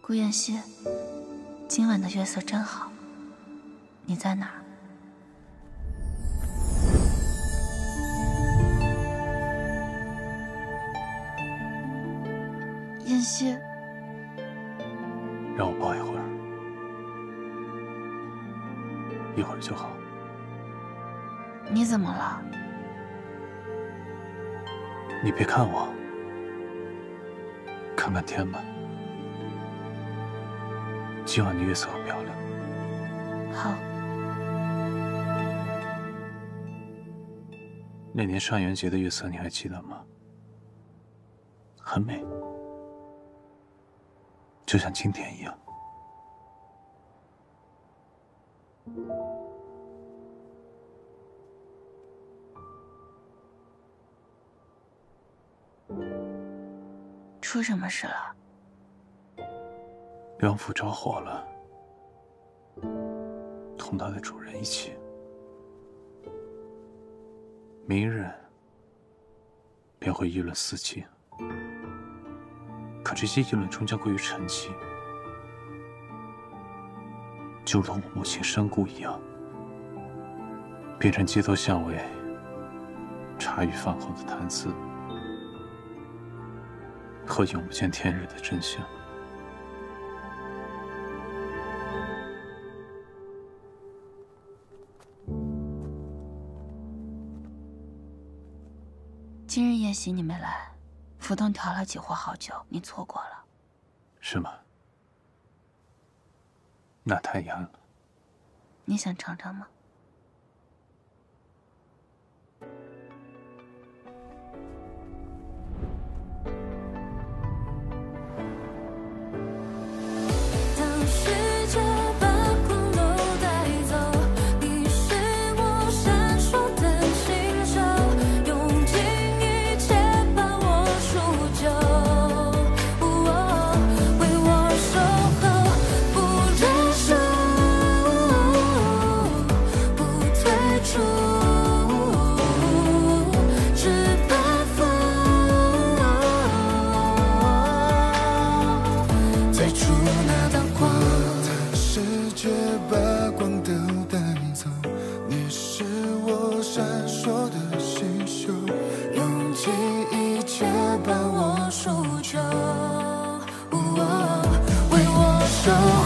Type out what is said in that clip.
顾妍希，今晚的月色真好。你在哪儿？妍希， 让我抱一会儿，一会儿就好。 你怎么了？ 你别看我，看看天吧。今晚的月色好漂亮。 好。 那年上元节的月色你还记得吗？很美，就像今天一样。 出什么事了？ 梁府着火了，同它的主人一起。明日便会议论四季，可这些议论终将归于沉寂，就如同我母亲身故一样，变成街头巷尾茶余饭后的谈资和永不见天日的真相。 今日宴席你没来，府东调了几壶好酒，你错过了。 是吗？那太遗憾了。 你想尝尝吗？ 为我守